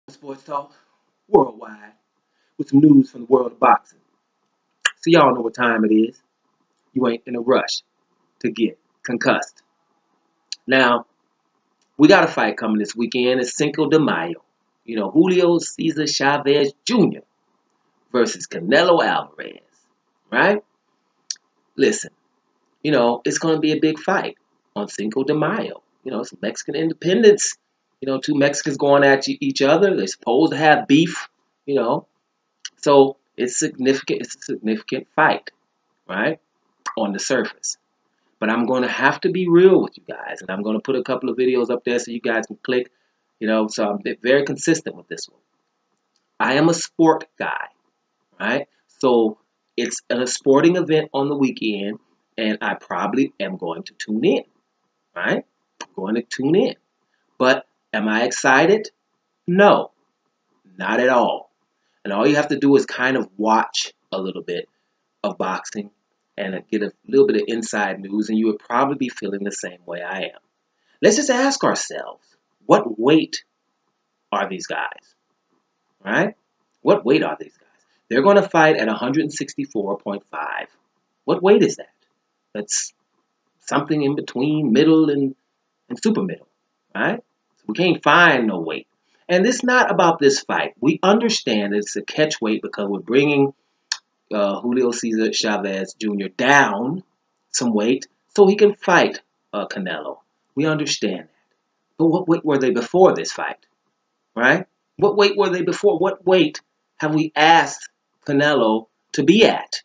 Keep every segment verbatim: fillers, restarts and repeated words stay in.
Sports Talk worldwide with some news from the world of boxing. So y'all know what time it is. You ain't in a rush to get concussed. Now, we got a fight coming this weekend. It's Cinco de Mayo. You know, Julio Cesar Chavez Junior versus Canelo Alvarez. Right? Listen, you know, it's going to be a big fight on Cinco de Mayo. You know, it's Mexican independence. You know, two Mexicans going at each other. They're supposed to have beef, you know. So it's significant. It's a significant fight, right, on the surface. But I'm going to have to be real with you guys, and I'm going to put a couple of videos up there so you guys can click, you know. So I'm very consistent with this one. I am a sport guy, right? So it's a sporting event on the weekend, and I probably am going to tune in, right? I'm going to tune in. But am I excited? No, not at all. And all you have to do is kind of watch a little bit of boxing and get a little bit of inside news, and you would probably be feeling the same way I am. Let's just ask ourselves, what weight are these guys? Right? What weight are these guys? They're going to fight at one sixty-four point five. What weight is that? That's something in between middle and, and super middle, right? So we can't find no weight. And it's not about this fight. We understand that it's a catch weight because we're bringing uh, Julio Cesar Chavez Junior down some weight so he can fight uh, Canelo. We understand that. But what weight were they before this fight? Right? What weight were they before? What weight have we asked Canelo to be at?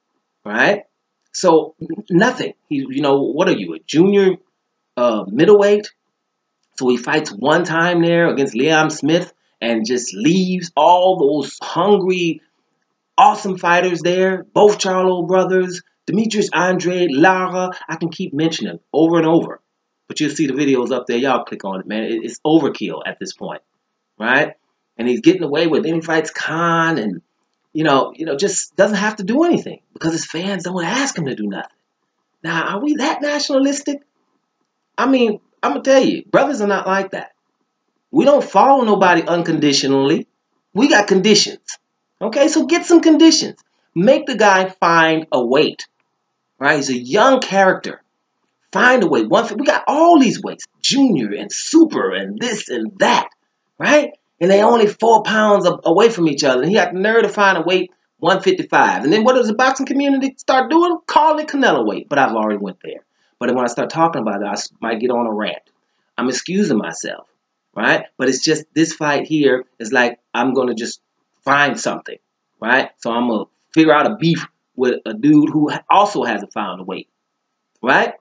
Right? So nothing. He, you know, what are you, a junior uh, middleweight? So he fights one time there against Liam Smith and just leaves all those hungry, awesome fighters there. Both Charlo brothers, Demetrius Andre, Lara. I can keep mentioning over and over. But you'll see the videos up there. Y'all click on it, man. It's overkill at this point, right? And he's getting away with it. Then he fights Khan and, you know, you know, just doesn't have to do anything because his fans don't ask him to do nothing. Now, are we that nationalistic? I mean, I'm going to tell you, brothers are not like that. We don't follow nobody unconditionally. We got conditions. Okay, so get some conditions. Make the guy find a weight. Right? He's a young character. Find a weight. One, we got all these weights. Junior and super and this and that. Right? And they only four pounds away from each other. And he got the nerve to find a weight one fifty-five. And then what does the boxing community start doing? Calling it Canelo weight. But I've already went there. But when I start talking about it, I might get on a rant. I'm excusing myself, right? But it's just this fight here is like I'm going to just find something, right? So I'm going to figure out a beef with a dude who also hasn't found a weight, right?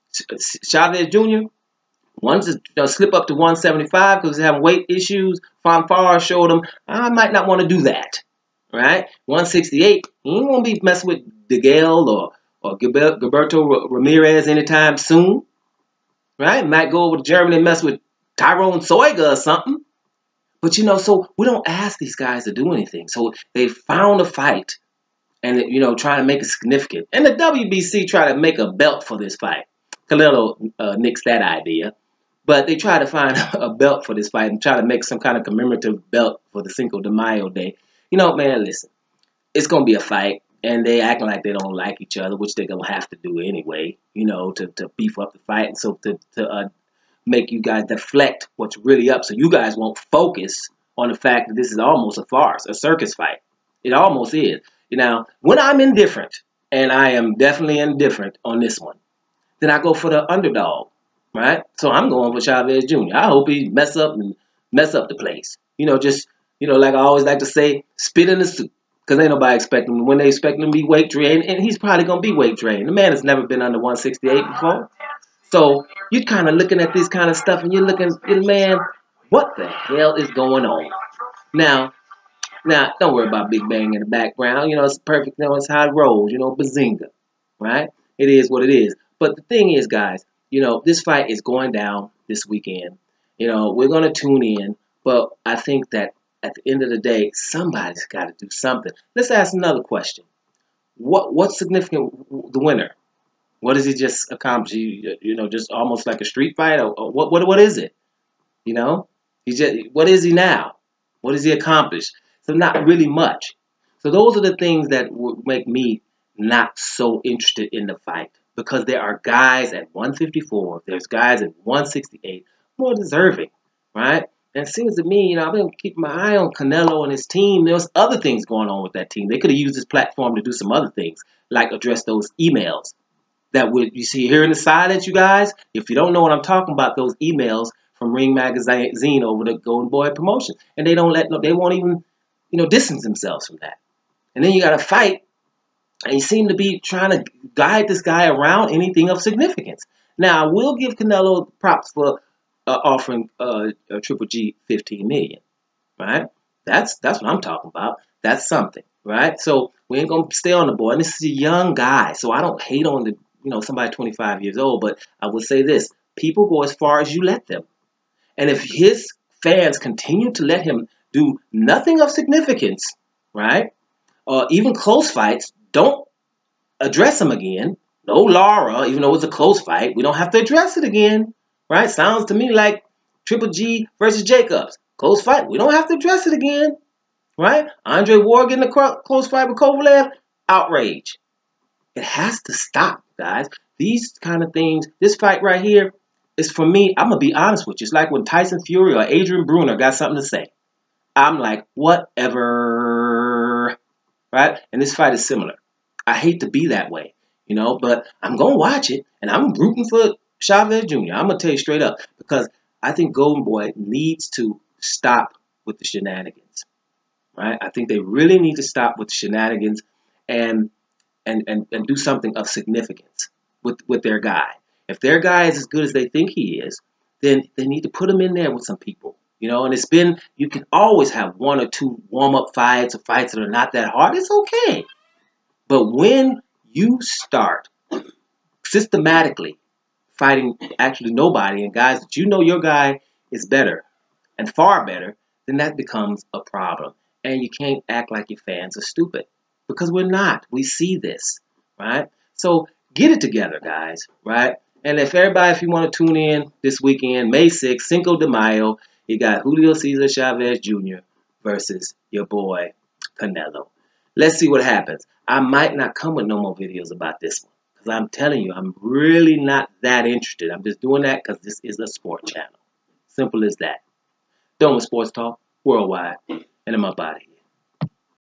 Chavez Junior wants to you know, slip up to one seventy-five because he's having weight issues. Fanfare showed him, I might not want to do that, right? one sixty-eight, he ain't going to be messing with DeGale or or Gilberto Ramirez anytime soon, right? Might go over to Germany and mess with Tyrone Soiga or something. But, you know, so we don't ask these guys to do anything. So they found a fight and, you know, try to make it significant. And the W B C try to make a belt for this fight. Canelo uh, nixed that idea. But they try to find a belt for this fight and try to make some kind of commemorative belt for the Cinco de Mayo day. You know, man, listen, it's going to be a fight. And they acting like they don't like each other, which they're going to have to do anyway, you know, to, to beef up the fight. And so to, to uh, make you guys deflect what's really up so you guys won't focus on the fact that this is almost a farce, a circus fight. It almost is. You know, when I'm indifferent, and I am definitely indifferent on this one, then I go for the underdog, right? So I'm going for Chavez Junior I hope he mess up and mess up the place. You know, just, you know, like I always like to say, spit in the soup. Because ain't nobody expecting him. When they expect him to be weight drained, and he's probably going to be weight drained. The man has never been under one sixty-eight before. So you're kind of looking at this kind of stuff, and you're looking, man, what the hell is going on? Now, now, don't worry about Big Bang in the background. You know, it's perfect. You know, it's how it rolls. You know, bazinga, right? It is what it is. But the thing is, guys, you know, this fight is going down this weekend. You know, we're going to tune in. But I think that at the end of the day, somebody's got to do something. Let's ask another question. What what's significant? The winner? What does he just accomplish? You, you know, just almost like a street fight, or, or what? What what is it? You know, he just what is he now? What has he accomplished? So not really much. So those are the things that would make me not so interested in the fight. Because there are guys at one fifty-four, there's guys at one sixty-eight more deserving, right? And it seems to me, you know, I've been keeping my eye on Canelo and his team. There's other things going on with that team. They could have used this platform to do some other things, like address those emails that would you see here in the silence, you guys. If you don't know what I'm talking about, those emails from Ring Magazine over to Golden Boy Promotion, and they don't let no, they won't even, you know, distance themselves from that. And then you got to fight, and you seem to be trying to guide this guy around anything of significance. Now, I will give Canelo props for uh, offering uh, a Triple G fifteen million dollars, right? That's that's what I'm talking about. That's something, right? So we ain't gonna stay on the board. And this is a young guy, so I don't hate on the you know somebody twenty-five years old. But I would say this: people go as far as you let them. And if his fans continue to let him do nothing of significance, right, or even close fights, don't address him again. No Lara, even though it's a close fight, we don't have to address it again, right? Sounds to me like Triple G versus Jacobs. Close fight, we don't have to address it again, right? Andre Ward getting a close fight with Kovalev, outrage. It has to stop, guys. These kind of things, this fight right here is for me, I'm going to be honest with you. It's like when Tyson Fury or Adrian Bruner got something to say. I'm like, whatever, right? And this fight is similar. I hate to be that way, you know, but I'm going to watch it, and I'm rooting for Chavez Junior I'm going to tell you straight up, because I think Golden Boy needs to stop with the shenanigans, right? I think they really need to stop with the shenanigans and and, and, and do something of significance with, with their guy. If their guy is as good as they think he is, then they need to put him in there with some people. You know, and it's been, you can always have one or two warm-up fights or fights that are not that hard. It's okay. But when you start systematically fighting actually nobody and guys that you know your guy is better and far better, then that becomes a problem. And you can't act like your fans are stupid, because we're not. We see this, right? So get it together, guys, right? And if everybody, if you want to tune in this weekend, May sixth, Cinco de Mayo, you got Julio Cesar Chavez Junior versus your boy Canelo. Let's see what happens. I might not come with no more videos about this one, because I'm telling you, I'm really not that interested. I'm just doing that because this is a sport channel. Simple as that. Done with Sports Talk Worldwide, and I'm up out of here.